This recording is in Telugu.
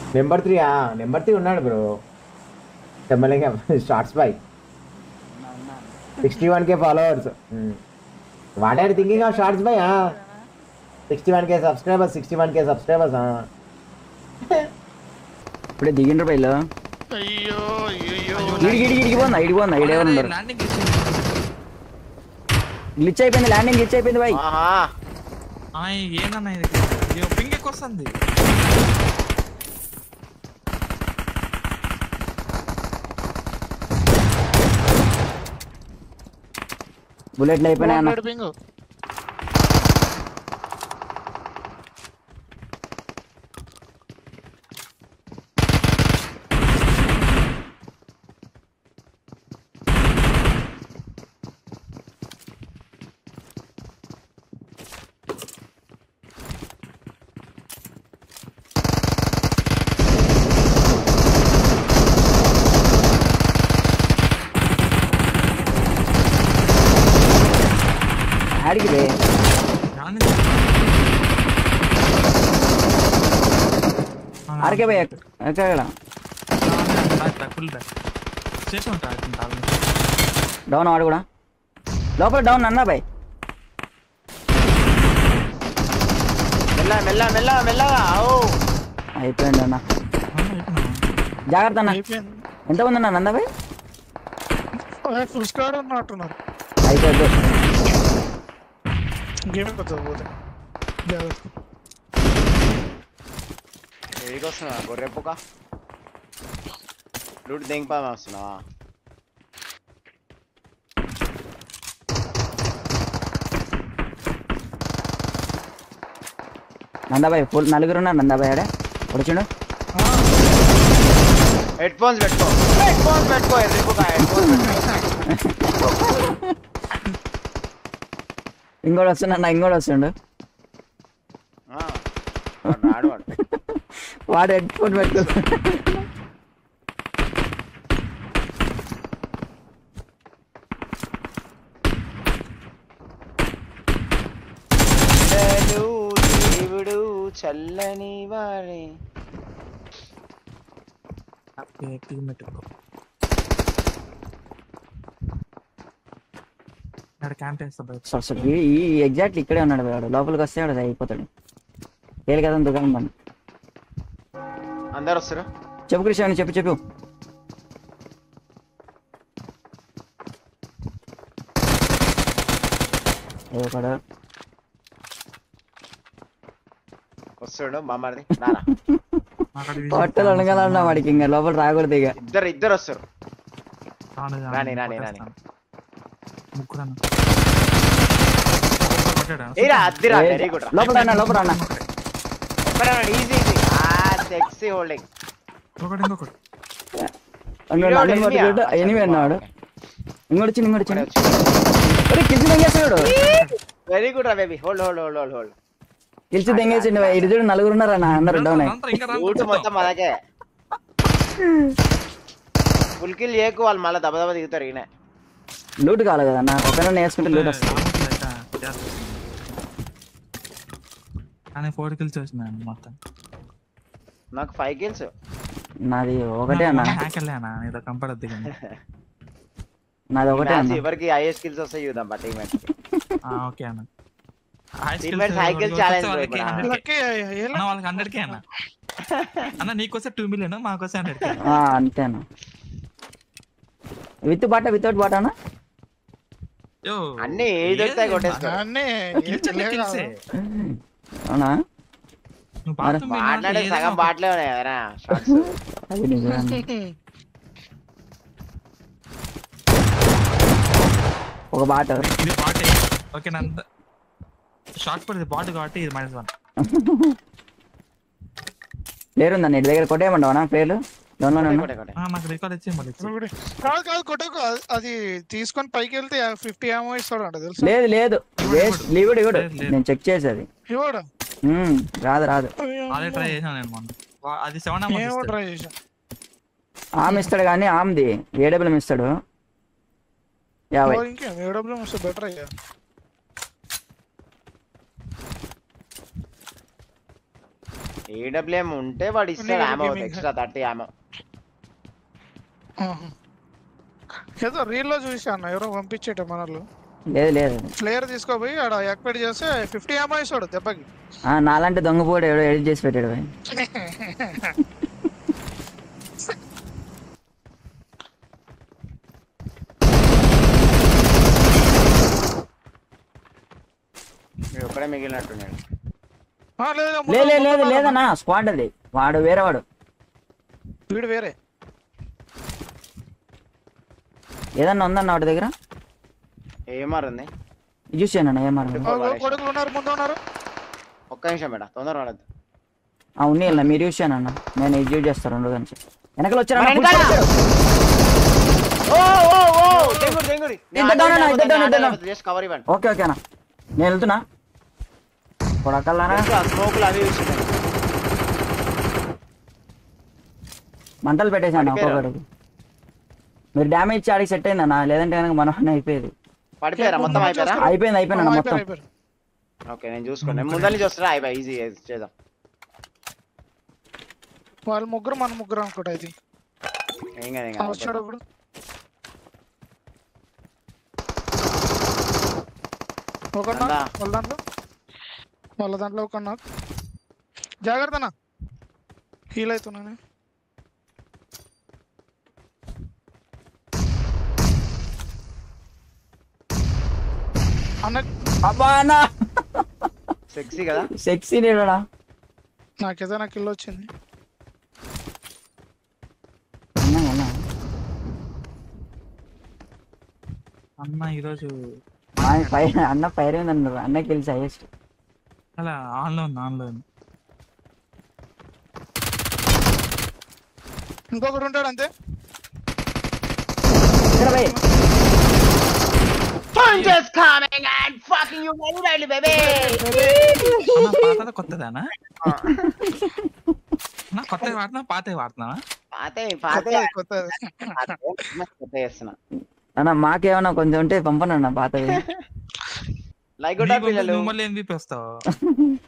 నెంబర్ 3 నెంబర్ 3 ఉన్నాడు బ్రో. చెప్పలేక shorts by 61k followers. What are thinking of shorts by 61k subscribers 61k subscribers. ఇప్పుడే దిగిండ్రు బయలు. అయ్యో ఇడిగిపోందా ఇడేవారు గ్లిచ్ అయిపోయింది. ల్యాండింగ్ గ్లిచ్ అయిపోయింది బై. ఏందన్నా ఇది పింగ్ ఎక్కువ వస్తుంది. బుల్లెట్లు అయిపోయినాయి అన్న. ఆడికి బే ఆడికే బై ఎక్కడ డౌన్ ఆడు కూడా లోపల డౌన్ అన్నా బై. మెల్లగా అయిపోయింది అన్న. జాగ్రత్త అన్న. ఎంతమంది అన్నా నందా బై? ఫుల్ స్క్వాడ్ ఉన్నట్టున్నారు. అయిపోయింది. గేమ్ కొత్తది పోతే వస్తున్నా గొర్రెప్పుక లూట్ దెంగపా వస్తున్నావా? నందాబాయ్ ఫుల్ నలుగురు ఉన్నారు. నందాబాయ్ ఆడే వచ్చిండు. హెడ్ ఫోన్స్ పెట్టుకో ఇంకోటి వస్తున్నా. ఇంకోటి వస్తుండు. వాడు హెడ్ ఫోన్ పెట్టుకో. దేవుడు చల్లని వాడే. ఈ ఎగ్జాక్ట్లీ ఇక్కడే ఉన్నాడు వాడు. లోపలికి వస్తే వాడు అయిపోతాడు. తేలి కదా దుకాణం బండి. అందరు వస్తారు. చెప్పు కృష్ణ చెప్పు. వస్తాడు మామది హోటల్ అనగలన్నా వాడికి ఇంకా లోపల రాకూడదు. ఇక ఇద్దరు వస్తారు. లోపల ఎనిమిది అన్నాడు. ఇంకోటి వెరీ గుడ్ రా బేబీ. హోల్డ్ గెలిచి దెంగేసిండు. ఇటు చూడు నలుగురు ఉన్నారు అన్న. అందరు డౌన్ మొత్తం అలాగే ఫుల్ కిల్ చేయకు. వాళ్ళు మళ్ళీ దెబ్బ దిగుతారు. ఈయన లూట్ కావాలి కదా అన్న. ఒకవేళ వేసుకుంటే లూట్ వస్తుంది. 4 kills వచ్చినాయి మొత్తం. నాకు 5 kills. నాది ఒకటే అన్న. నాది ఒకటే అన్న. ఎవరికి హైయెస్ట్ కిల్స్ వస్తాయి చూద్దాం బట్ టీమ్ ఓకే అన్న. సైకిల్ ఛాలెంజ్ వాళ్ళకి 100k అన్న. అన్న నీకోసం 2 million మాకోసం 100k. అంతే అన్న. విత్ బాట వితౌట్ బాట అన్న. అన్నీ ఏది దొరుకుతాయి కొట్టేస్తా. అవునా? మాట్లాడే సగం బాటలే ఉన్నాయి కదరా. ఒక బాట ఓకే నంద షార్ట్ పడింది బాట్ కాబట్టి ఇది -1. లేరుందా నీ దగ్గర? కొట్టేయమంటావా పేర్లు? నాకు రికార్డ్ కాదు కొట్టకు. అది తీసుకొని పైకి వెళ్తే 50 ఏమో ఇస్తాడు తెలుసు. లేదు ఇవ్వడు. నేను చెక్ చేసేది ఇవ్వడు. రాదు. ట్రై చేశాను నేను మొన్న. అది 7 ట్రై చేశాను. ఆమె ఇస్తాడు కానీ ఆమెది ఏడబ్ల్యూఎం ఇస్తాడు 50. ఇంకే ఏడబ్ల్యూఎం ఇస్తే బెటర్ అయ్యా. ఏడబ్ల్యూఎం ఉంటే వాడు ఇస్తాడు Gaming. ఆమో ఎక్స్ట్రా 30 ఆమో. ఏదో రీల్ లో చూసాను ఎవరో పంపించేట మనలు లేదు లేదు ఫ్లేయర్ తీసుకోపోయి ఆడ యాక్టివేట్ చేస్తే 50 ఏమో ఇస్తాడు దెబ్బకి. నాలంటే దొంగపోడు ఎవడో ఎడిట్ చేసి పెట్టాడు భయ్. మీరు ఒక్కడే మిగిలినట్టున్నాడు. లేదు లేదన్నా స్క్వాడ్ అది వాడు వేరే వాడు వీడు వేరే. ఏదన్నా ఉందన్న వాడి దగ్గర ఏమార్ ఉంది చూసాను ఏమన్నా కొడుకులు ఉన్నారు ముందు ఉన్నారు. ఒక్క నిమిషం మేడం తొందర వాడద్దు. ఉన్నాయి మీరు చూసానన్న నేను ఎగ్జిక్యూట్ చేస్తాను 2 గంటలు వెనకలు వచ్చాను. ఓకే ఓకేనా నేను వెళ్తున్నా కొడకల్లానా స్మోకులు అవి మంటలు పెట్టేశాను ఒక్కొక్కడికి. మీరు డ్యామేజ్ ఆడికి సెట్ అయిందన్నా లేదంటే కనుక మనోహన్ అయిపోయేది. పడిపోయారా మొత్తం? అయిపోయారా? అయిపోయింది మొత్తం. ఓకే నేను చూసుకోండి. ముందని చూస్తారా? అయిపోయి ఈజీ చేద్దాం. వాళ్ళు ముగ్గురు మన ముగ్గురు అనుకుంటా. ఇది ఏం కాదు వచ్చాడు ఇప్పుడు. వాళ్ళ దాంట్లో ఒక జాగ్రత్తనా హీల్ అవుతున్నాను. అబ్బా సెక్సీ కదా? సెక్సీ నేడా నాకేదైనా కిల్ వచ్చింది. అన్న ఈరోజు అన్న పైరే ఉందన్నారు. అన్నకి తెలిసి హైయెస్ట్ అలా ఆన్లో ఉంది. ఇంకొకటి ఉంటాడు అంతే. పాత కొత్తదానా? కొత్తగా వాడుతున్నా పాత వాడుతున్నా? అన్న మాకేమన్నా కొంచెం ఉంటే పంపనన్నా పాతవి. లైక్ పిల్లలు మళ్ళీ MVP వస్తావు.